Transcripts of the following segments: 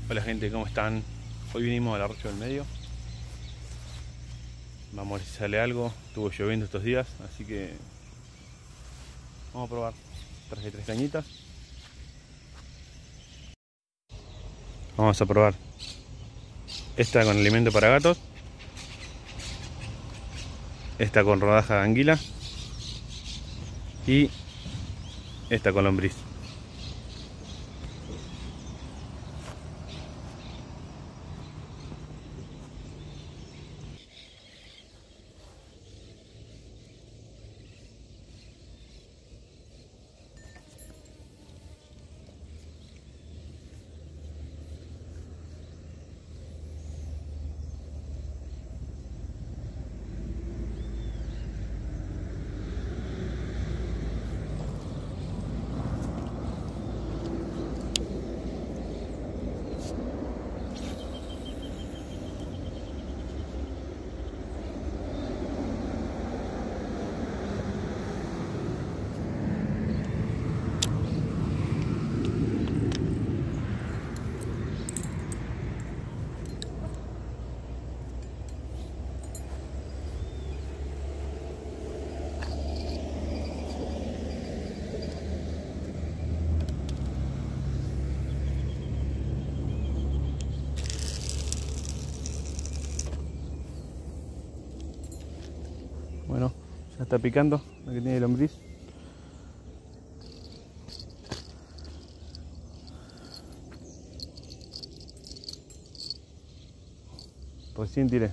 Hola gente, ¿cómo están? Hoy vinimos al arroyo del medio. Vamos a ver si sale algo. Estuvo lloviendo estos días, así que vamos a probar. Traje 3 cañitas. Vamos a probar esta con alimento para gatos, esta con rodaja de anguila y esta con lombriz. Bueno, ya está picando la que tiene lombriz. Recién tiré.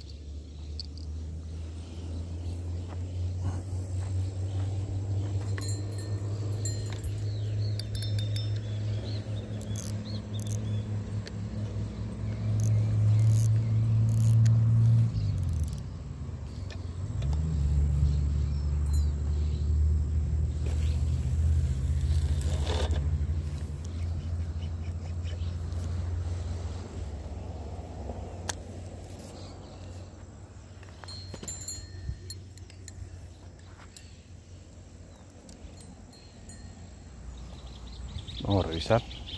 Vamos a revisar.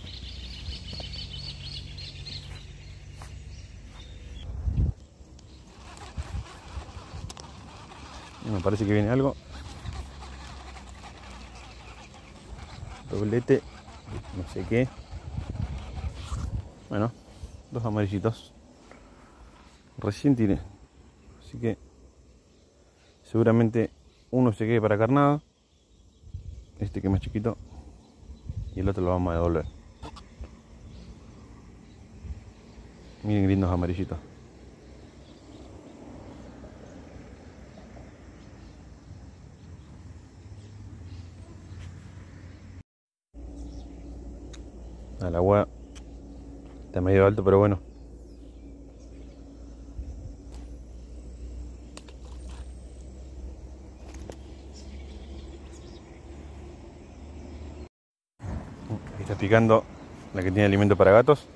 Me parece que viene algo. Doblete, no sé qué. Bueno, 2 amarillitos. Recién tiré. Así que seguramente uno se quede para carnada. Este que es más chiquito. Y el otro lo vamos a devolver. Miren qué lindos amarillitos. El agua está medio alto, pero bueno. Aquí está picando la que tiene alimento para gatos.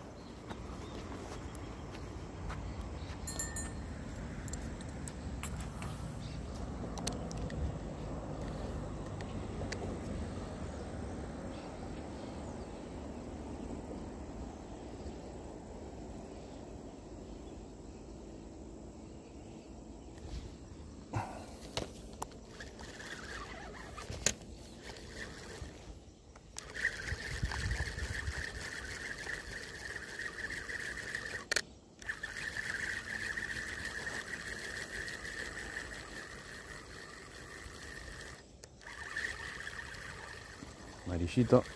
Amarillito.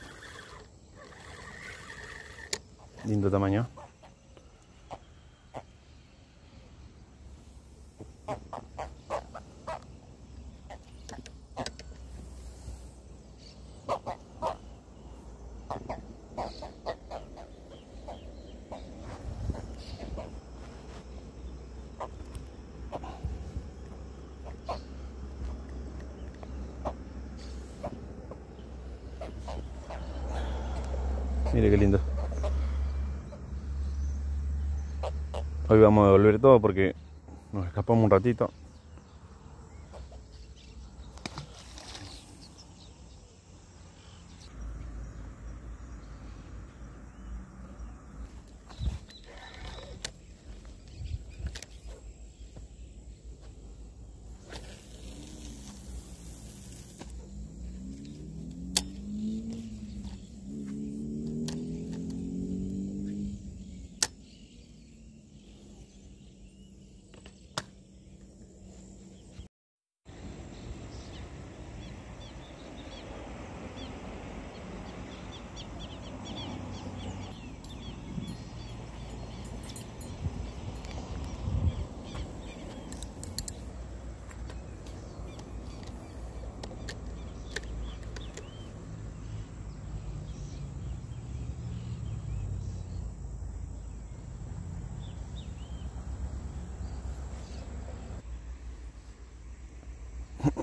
Lindo tamaño. Mire qué lindo. Hoy vamos a devolver todo porque nos escapamos un ratito.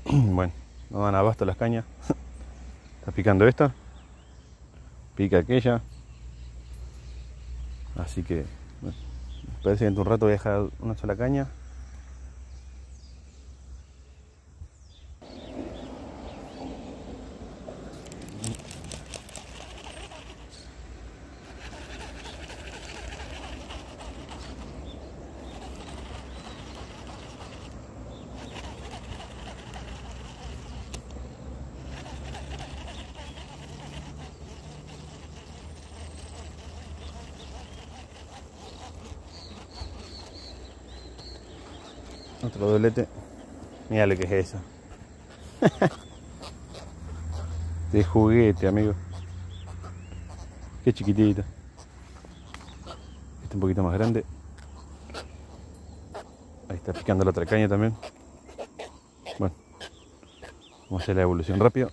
Bueno, no dan abasto las cañas. Está picando esta, pica aquella. Así que bueno, parece que en un rato voy a dejar una sola caña. Otro doblete. Mira lo que es eso. De juguete, amigo. Qué chiquitito. Este un poquito más grande. Ahí está picando la otra caña también. Bueno, vamos a hacer la evolución rápido.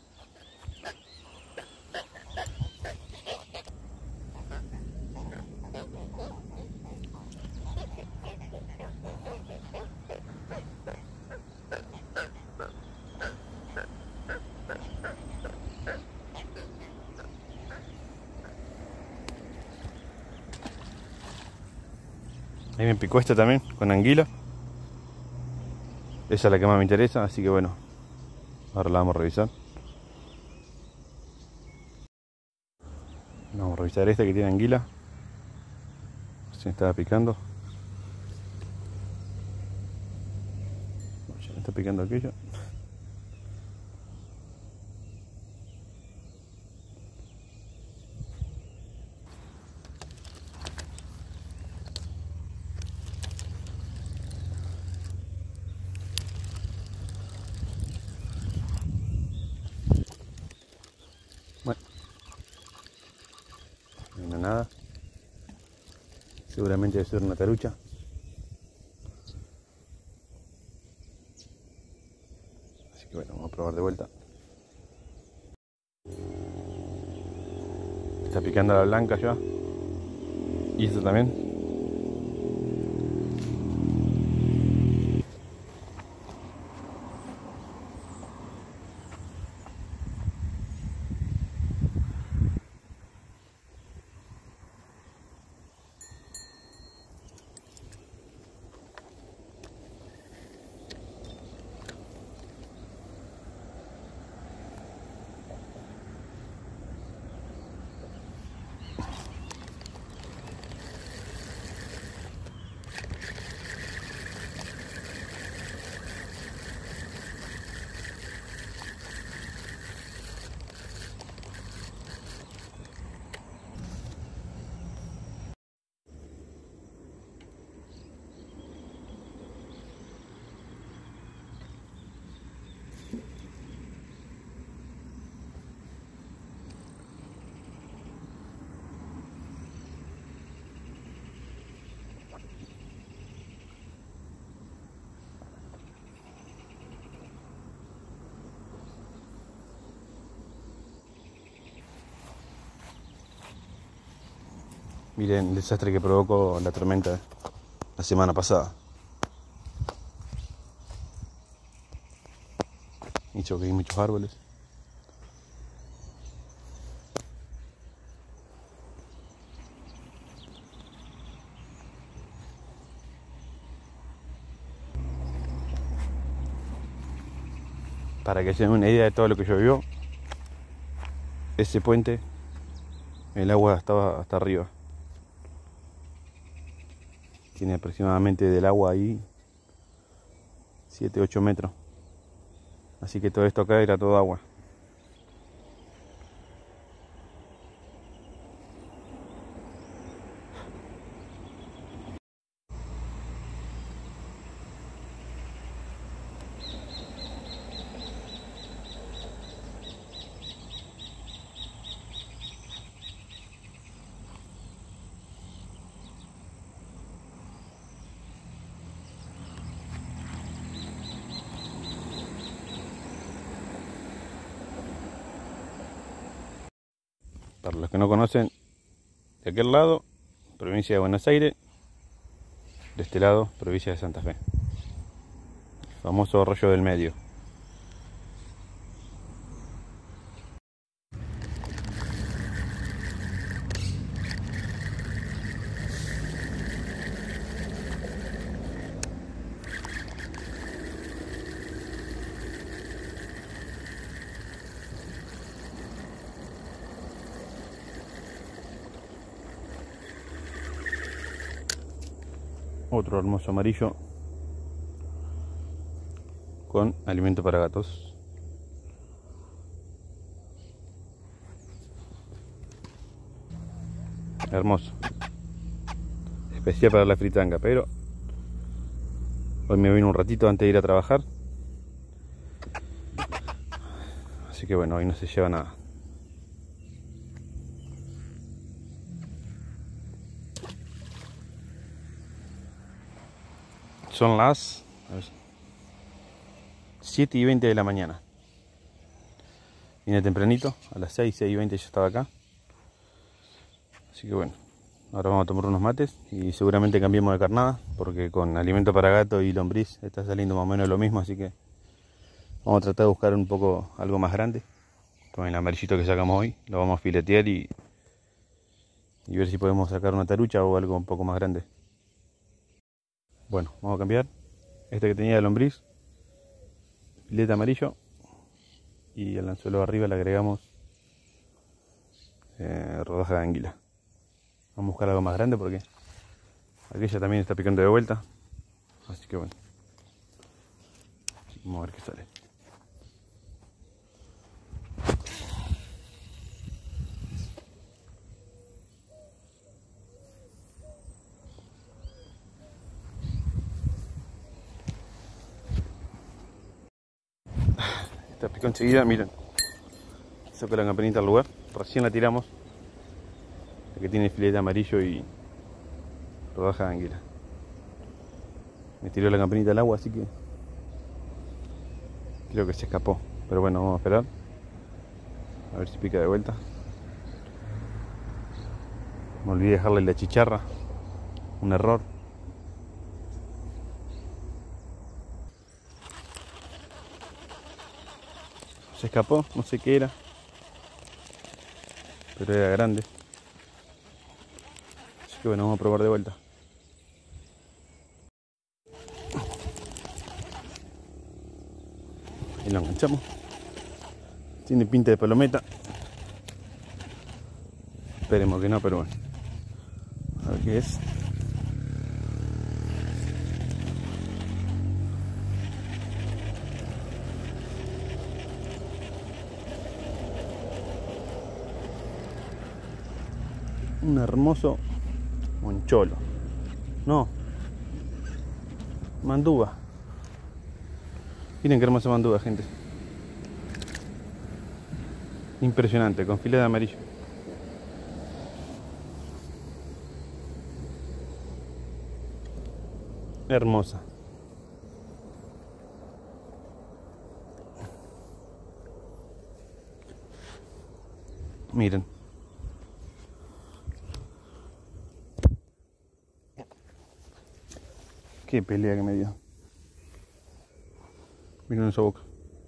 Ahí me picó esta también, con anguila. Esa es la que más me interesa, así que bueno, ahora la vamos a revisar. Vamos a revisar esta que tiene anguila. Se me estaba picando. Ya me está picando aquello. Bueno, no hay nada. Seguramente debe ser una tarucha. Así que bueno, vamos a probar de vuelta. Está picando la blanca ya. Y esta también. Miren el desastre que provocó la tormenta la semana pasada. Hizo que hay muchos árboles. Para que se den una idea de todo lo que llovió, ese puente, el agua estaba hasta arriba. Tiene aproximadamente del agua ahí 7-8 metros. Así que todo esto acá era todo agua. Para los que no conocen, de aquel lado, provincia de Buenos Aires, de este lado, provincia de Santa Fe. El famoso Arroyo del Medio. Otro hermoso amarillo con alimento para gatos. Hermoso. Especial para la fritanga, pero hoy me vino un ratito antes de ir a trabajar. Así que bueno, hoy no se lleva nada. Son las 7:20 de la mañana. Vine tempranito, a las 6:20 ya estaba acá. Así que bueno, ahora vamos a tomar unos mates y seguramente cambiemos de carnada, porque con alimento para gato y lombriz está saliendo más o menos lo mismo, así que vamos a tratar de buscar un poco algo más grande. Con el amarillito que sacamos hoy, lo vamos a filetear y ver si podemos sacar una tarucha o algo un poco más grande. Bueno, vamos a cambiar este que tenía de lombriz, filete amarillo, y al anzuelo de arriba le agregamos rodaja de anguila. Vamos a buscar algo más grande porque aquella también está picando de vuelta, así que bueno, vamos a ver qué sale. Esta picó enseguida, miren. Saco la campanita al lugar, recién la tiramos. La que tiene filete amarillo y rodaja de anguila. Me tiró la campanita al agua, así que creo que se escapó. Pero bueno, vamos a esperar. A ver si pica de vuelta. Me olvidé dejarle la chicharra. Un error. Se escapó, no sé qué era, pero era grande. Así que bueno, vamos a probar de vuelta. Y lo enganchamos. Tiene pinta de palometa. Esperemos que no, pero bueno. A ver qué es. Un hermoso moncholo. No. Manduga. Miren qué hermosa manduga, gente. Impresionante, con filete de amarillo. Hermosa. Miren. Qué pelea que me dio. Miren esa boca.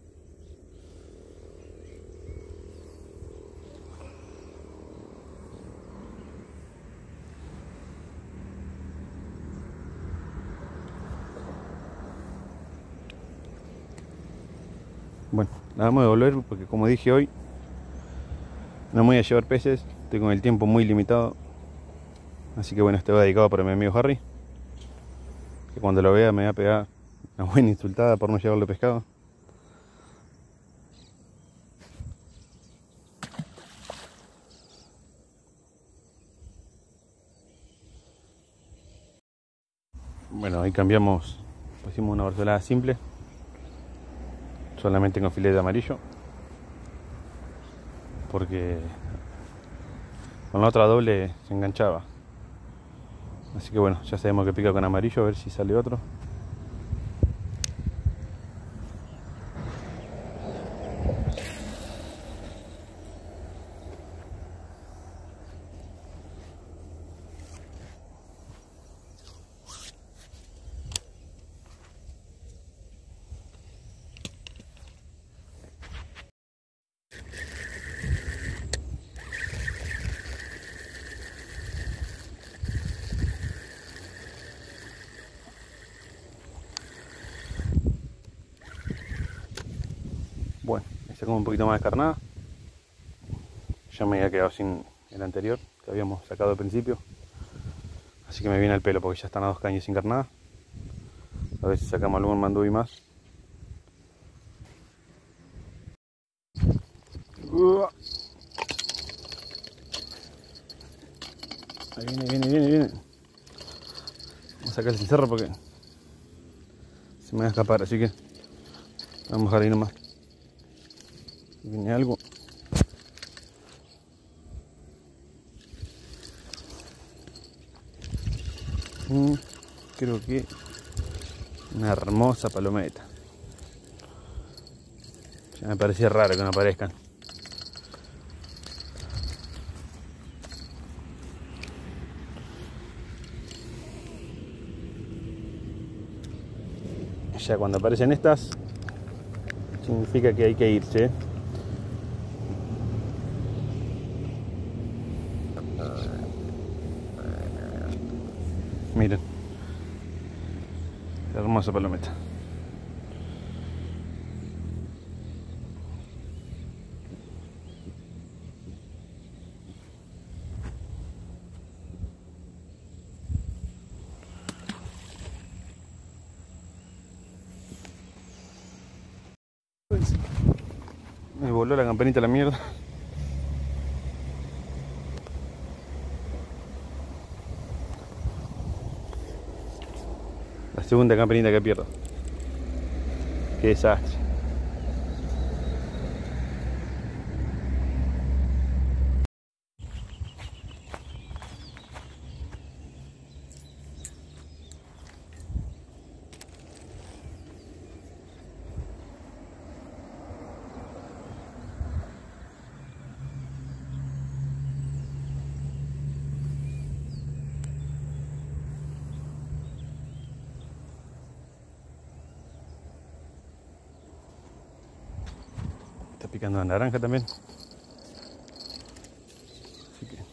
Bueno, la vamos a devolver porque como dije hoy, no me voy a llevar peces. Estoy con el tiempo muy limitado. Así que bueno, este va dedicado para mi amigo Harry, que cuando lo vea me va a pegar una buena insultada por no llevarle pescado. Bueno, ahí cambiamos, pusimos una brazolada simple, solamente con filete amarillo, porque con la otra doble se enganchaba. Así que bueno, ya sabemos que pica con amarillo, a ver si sale otro. Bueno, me sacamos un poquito más de carnada. Ya me había quedado sin el anterior que habíamos sacado al principio. Así que me viene al pelo porque ya están a 2 caños sin carnada. A ver si sacamos algún mandubi más. Ahí viene. Vamos a sacar el cencerro porque se me va a escapar, así que vamos a dejar ahí nomás. Viene algo. Creo que una hermosa palometa. Ya me parecía raro que no aparezcan. Ya cuando aparecen estas, significa que hay que irse. Miren, hermosa palometa. Me voló la campanita a la mierda. La segunda campanita que pierdo. Qué desastre. Está picando la naranja también. Así que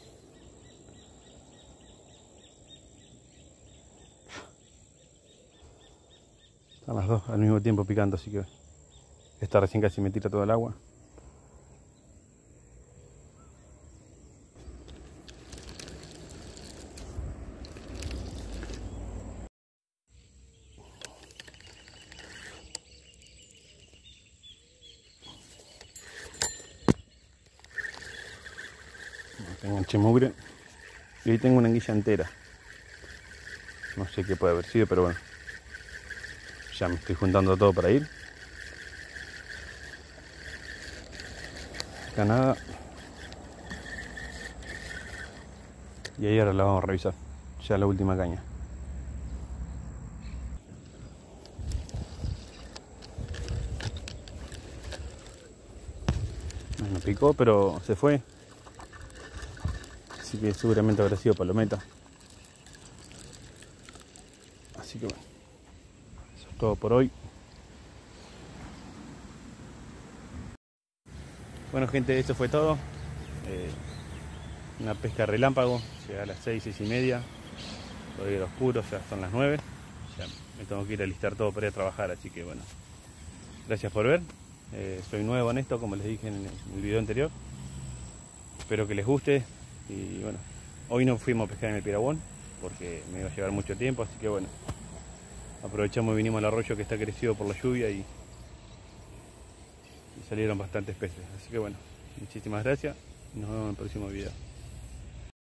están las dos al mismo tiempo picando, así que esta recién casi me tira todo el agua. Enganché mugre. Y ahí tengo una anguilla entera. No sé qué puede haber sido, pero bueno. Ya me estoy juntando todo para ir. Acá nada. Y ahí ahora la vamos a revisar. Ya la última caña. Bueno, picó, pero se fue. Así que seguramente habrá sido palometa. Así que bueno, eso es todo por hoy. Bueno gente, esto fue todo. Una pesca relámpago. Llega a las 6, 6 y media. Todavía era oscuro, ya son las 9. Ya me tengo que ir a alistar todo para ir a trabajar, así que bueno. Gracias por ver. Soy nuevo en esto, como les dije en el video anterior. Espero que les guste. Y bueno, hoy no fuimos a pescar en el Piragüón porque me iba a llevar mucho tiempo, así que bueno, aprovechamos y vinimos al arroyo que está crecido por la lluvia y salieron bastantes peces. Así que bueno, muchísimas gracias y nos vemos en el próximo video.